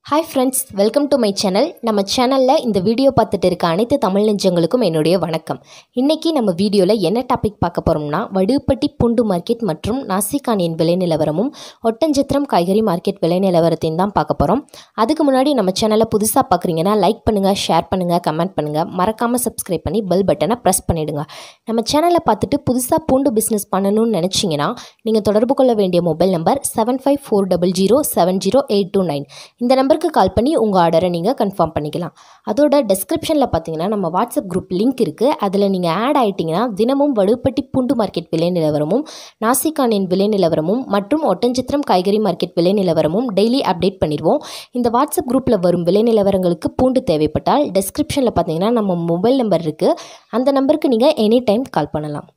Hi friends, welcome to my channel. நம்ம சேனல்ல இந்த வீடியோ பார்த்துட்டு இருக்க அனைத்து தமிழ் நெஞ்சங்களுக்கும் என்னுடைய வணக்கம். இன்னைக்கு நம்ம வீடியோல என்ன டாபிக் பார்க்க போறோம்னா வடுப்பட்டி பூண்டு மார்க்கெட் மற்றும் நாசிகானின் விலை நிலவரமும் ஒட்டஞ்சத்திரம் காய்கறி மார்க்கெட் விலை நிலவரத்தையும் தான் பார்க்க போறோம். அதுக்கு முன்னாடி நம்ம சேனலை புதுசா பார்க்குறீங்கன்னா லைக் பண்ணுங்க, ஷேர் பண்ணுங்க, கமெண்ட் பண்ணுங்க, மறக்காம சப்ஸ்கிரைப் பண்ணி பெல் பட்டனை பிரஸ் பண்ணிடுங்க. நம்ம சேனலை பார்த்துட்டு புதுசா பூண்டு பிசினஸ் பண்ணணும்னு நினைச்சீங்கன்னா நீங்க தொடர்பு கொள்ள வேண்டிய மொபைல் நம்பர் 7540070829. இந்த நம்பருக்கு கால் பண்ணி உங்கள் ஆர்டரை நீங்கள் கன்ஃபார்ம் பண்ணிக்கலாம். அதோட டெஸ்கிரிப்ஷனில் பார்த்தீங்கன்னா நம்ம வாட்ஸ்அப் குரூப் லிங்க் இருக்குது. அதில் நீங்கள் ஆட் ஆகிட்டிங்கன்னா தினமும் வடுப்பட்டி பூண்டு மார்க்கெட் விலை நிலவரமும் நாசிகானின் விலை நிலவரமும் மற்றும் ஒட்டஞ்சத்திரம் காய்கறி மார்க்கெட் விலை நிலவரமும் டெய்லி அப்டேட் பண்ணிடுவோம். இந்த வாட்ஸ்அப் குரூப்பில் வரும் விலை நிலவரங்களுக்கு பூண்டு தேவைப்பட்டால் டெஸ்கிரிப்ஷனில் பார்த்தீங்கன்னா நம்ம மொபைல் நம்பர் இருக்குது. அந்த நம்பருக்கு நீங்கள் எனி டைம் கால் பண்ணலாம்.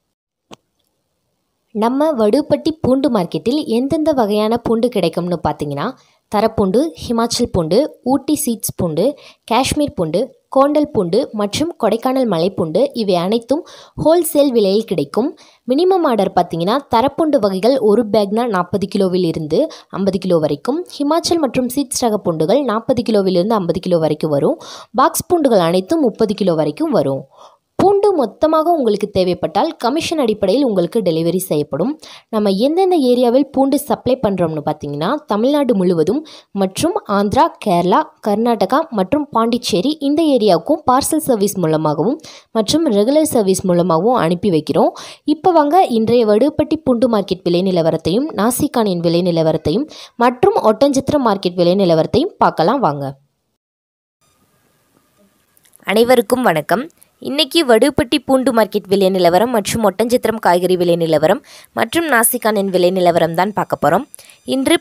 நம்ம வடுப்பட்டி பூண்டு மார்க்கெட்டில் எந்தெந்த வகையான பூண்டு கிடைக்கும்னு பார்த்தீங்கன்னா தரப்பூண்டு, ஹிமாச்சல் பூண்டு, ஊட்டி சீட்ஸ் பூண்டு, காஷ்மீர் பூண்டு, கோண்டல் பூண்டு மற்றும் கொடைக்கானல் மலைப்பூண்டு இவை அனைத்தும் ஹோல்சேல் விலையில் கிடைக்கும். மினிமம் ஆர்டர் பார்த்தீங்கன்னா தரப்பூண்டு வகைகள் ஒரு பேக்னா 40 கிலோவில் இருந்து 50 கிலோ வரைக்கும், ஹிமாச்சல் மற்றும் சீட்ஸ் ரக பூண்டுகள் 40 கிலோவிலிருந்து 50 கிலோ வரைக்கும் வரும். பாக்ஸ் பூண்டுகள் அனைத்தும் 30 கிலோ வரைக்கும் வரும். பூண்டு மொத்தமாக உங்களுக்கு தேவைப்பட்டால் கமிஷன் அடிப்படையில் உங்களுக்கு டெலிவரி செய்யப்படும். நம்ம எந்தெந்த ஏரியாவில் பூண்டு சப்ளை பண்ணுறோம்னு பார்த்தீங்கன்னா தமிழ்நாடு முழுவதும் மற்றும் ஆந்திரா, கேரளா, கர்நாடகா மற்றும் பாண்டிச்சேரி இந்த ஏரியாவுக்கும் பார்சல் சர்வீஸ் மூலமாகவும் மற்றும் ரெகுலர் சர்வீஸ் மூலமாகவும் அனுப்பி வைக்கிறோம். இப்போ வாங்க இன்றைய வடுப்பட்டி பூண்டு மார்க்கெட் விலை நிலவரத்தையும் நாசிகானின் விலை நிலவரத்தையும் மற்றும் ஒட்டஞ்சத்திரம் மார்க்கெட் விலை நிலவரத்தையும் பார்க்கலாம் வாங்க. அனைவருக்கும் வணக்கம். இன்றைக்கி வடுப்பட்டி பூண்டு மார்க்கெட் விலை நிலவரம் மற்றும் ஒட்டஞ்சத்திரம் காய்கறி விலை நிலவரம் மற்றும் நாசிகானின் விலை நிலவரம் தான் பார்க்க போகிறோம். இன்று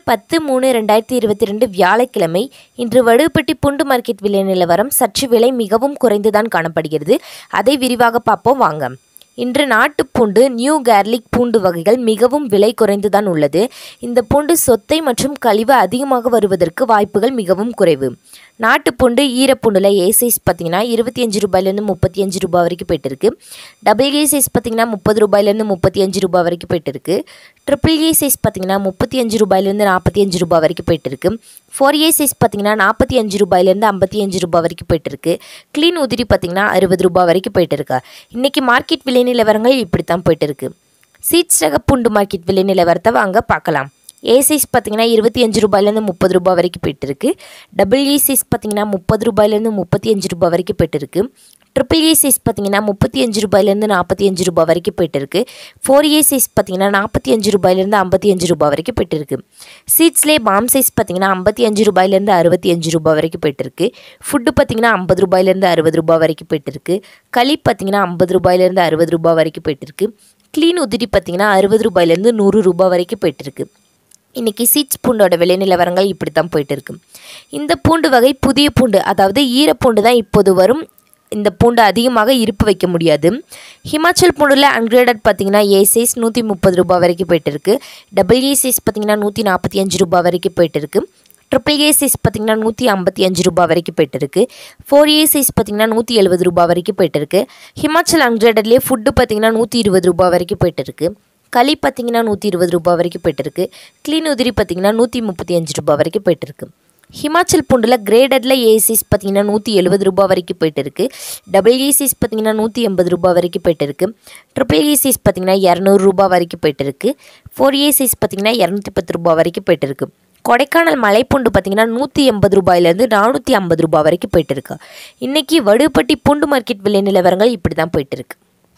10/3/2022 வியாழக்கிழமை. இன்று வடுப்பட்டி பூண்டு மார்க்கெட் விலை நிலவரம் சற்று விலை மிகவும் குறைந்துதான் காணப்படுகிறது. அதை விரிவாக பார்ப்போம் வாங்க. இன்று நாட்டு பூண்டு, நியூ கார்லிக் பூண்டு வகைகள் மிகவும் விலை குறைந்துதான் உள்ளது. இந்த பூண்டு சொத்தை மற்றும் கழிவு அதிகமாக வருவதற்கு வாய்ப்புகள் மிகவும் குறைவு. நாட்டு பூண்டு ஈரப்பூண்டில் ஏ சைஸ் பார்த்திங்கன்னா 25 ரூபாயிலேருந்து 35 ரூபாய் வரைக்கும் போய்ட்டுருக்கு. டபுள் ஏ சைஸ் பார்த்திங்கன்னா 30 ரூபாயிலேருந்து 35 ரூபாய் வரைக்கும் போய்ட்டுருக்கு. ட்ரிபிள் ஏ சைஸ் பார்த்திங்கன்னா 35 ரூபாயிலேருந்து 45 ரூபாய் வரைக்கும் போய்ட்டுருக்கு. 4A சைஸ் பார்த்திங்கன்னா 45 ரூபாயிலேருந்து 55 ரூபாய் வரைக்கும் போய்ட்டுருக்கு. க்ளீன் உதிரி பார்த்திங்கன்னா 60 ரூபாய் வரைக்கும் போய்ட்டுருக்கு. இன்றைக்கி மார்க்கெட் விலை நிலவரங்கள் இப்படி தான் போய்ட்டுருக்கு. சீட்ஸ் ரக பூண்டு மார்க்கெட் விலை நிலவரத்தை வாங்க பார்க்கலாம். ஏ சைஸ் பார்த்திங்கன்னா 25 ரூபாயிலேருந்து 30 ரூபாய் வரைக்கும் போய்ட்டுருக்கு. டபுள் ஏ சைஸ் பார்த்திங்கன்னா 30 ரூபாயிலேருந்து 35 ரூபாய் வரைக்கும் போய்ட்டுருக்கு. ட்ரிபிள் ஏ சைஸ் பார்த்திங்கன்னா 35 ரூபாயிலேருந்து 45 ரூபாய் வரைக்கும் போய்ட்டுருக்கு. 4A சைஸ் பார்த்திங்கன்னா 45 ரூபாயிலேருந்து 55 ரூபாய் வரைக்கும் போய்ட்டுருக்கு. சீட்ஸ்லேயே பாம் சைஸ் பார்த்திங்கன்னா 55 ரூபாயிலேருந்து 65 ரூபாய் வரைக்கும் போய்ட்டுருக்கு. ஃபுட்டு பார்த்திங்கன்னா 50 ரூபாயிலேருந்து 60 ரூபாய் வரைக்கும் போய்ட்டுருக்கு. களி பார்த்திங்கன்னா 50 ரூபாயிலேருந்து 60 ரூபாய் வரைக்கும் போய்ட்டுருக்கு. க்ளீன் உதிரி பார்த்திங்கன்னா 60 ரூபாயிலேருந்து 100 ரூபாய் வரைக்கும் போய்ட்டுருக்கு. இன்றைக்கி சீட்ஸ் பூண்டோட விலை நிலவரங்கள் இப்படி தான் போய்ட்டுருக்கு. இந்த பூண்டு வகை புதிய பூண்டு, அதாவது ஈரப்பூண்டு தான் இப்போது வரும். இந்த பூண்டு அதிகமாக இருப்பு வைக்க முடியாது. ஹிமாச்சல் பூண்டில் அன்கிரேடட் பார்த்திங்கன்னா ஏ சைஸ் 130 ரூபாய் வரைக்கும் போய்ட்டுருக்கு. டபுள் ஏ சைஸ் பார்த்திங்கன்னா 145 ரூபாய் வரைக்கும் போய்ட்டுருக்கு. ட்ரிபிள் ஏ சைஸ் பார்த்திங்கன்னா 155 ரூபாய் வரைக்கும் போய்ட்டுருக்கு. 4A சைஸ் பார்த்திங்கன்னா 170 ரூபாய் வரைக்கும் போய்ட்டுருக்கு. ஹிமாச்சல் அன்கிரேடட்லேயே ஃபுட்டு பார்த்திங்கன்னா 120 ரூபாய் வரைக்கும் போய்ட்டுருக்கு. களி பார்த்திங்கன்னா 120 ரூபாய் வரைக்கும் போய்ட்டுருக்கு. க்ளீன் உதிரி பார்த்திங்கன்னா 135 ரூபாய் வரைக்கும் போய்ட்டுருக்கு. ஹிமாச்சல் பூண்டில் கிரேடடில் ஏ சைஸ் பார்த்திங்கன்னா 170 ரூபாய் வரைக்கும் போய்ட்டுருக்கு. டபுள் ஏ சைஸ் பார்த்திங்கன்னா 180 ரூபாய் வரைக்கும் போய்ட்டுருக்கு. ட்ரிபிள் ஏ சைஸ் பார்த்திங்கன்னா 200 ரூபாய் வரைக்கும் போய்ட்டுருக்கு. 4A சைஸ் பார்த்திங்கன்னா 210 ரூபாய் வரைக்கும் போய்ட்டுருக்கு. கொடைக்கானல் மலைப்பூண்டு பார்த்திங்கன்னா 180 ரூபாயிலேருந்து 450 ரூபாய் வரைக்கும் போய்ட்டுருக்கு. இன்றைக்கி வடுப்பட்டி பூண்டு மார்க்கெட் விலை நிலவரங்கள் இப்படி தான் போய்ட்டுருக்கு.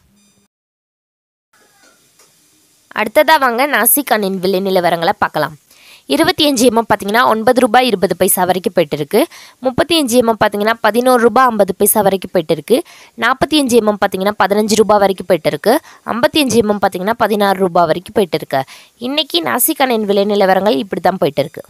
அடுத்ததாக வாங்க நாசிகானின் விலை நிலவரங்களை பார்க்கலாம். 25 mm பார்த்திங்கன்னா 9 ரூபாய் 20 பைசா வரைக்கும் போய்ட்டுருக்கு. 35 mm பார்த்திங்கன்னா 11 ரூபாய் 50 பைசா வரைக்கும் போய்ட்டுருக்கு. 45 mm பார்த்திங்கன்னா 15 ரூபாய் வரைக்கும் போய்ட்டுருக்கு. 55 mm பார்த்திங்கன்னா 16 ரூபாய் வரைக்கும் போய்ட்டுருக்கு. இன்றைக்கி நாசிகானின் விலை நிலவரங்கள் இப்படி தான் போய்ட்டுருக்கு.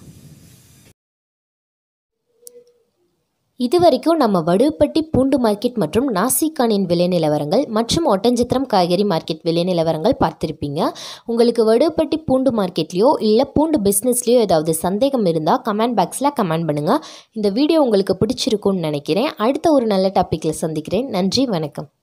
இது வரைக்கும் நம்ம வடுப்பட்டி பூண்டு மார்க்கெட் மற்றும் நாசிகானின் விலை நிலவரங்கள் மற்றும் ஒட்டஞ்சத்திரம் காய்கறி மார்க்கெட் விலை நிலவரங்கள் பார்த்துருப்பீங்க. உங்களுக்கு வடுப்பட்டி பூண்டு மார்க்கெட்லேயோ இல்லை பூண்டு பிஸ்னஸ்லேயோ ஏதாவது சந்தேகம் இருந்தால் கமெண்ட் பாக்ஸில் கமெண்ட் பண்ணுங்கள். இந்த வீடியோ உங்களுக்கு பிடிச்சிருக்குன்னு நினைக்கிறேன். அடுத்த ஒரு நல்ல டாப்பிக்கில் சந்திக்கிறேன். நன்றி, வணக்கம்.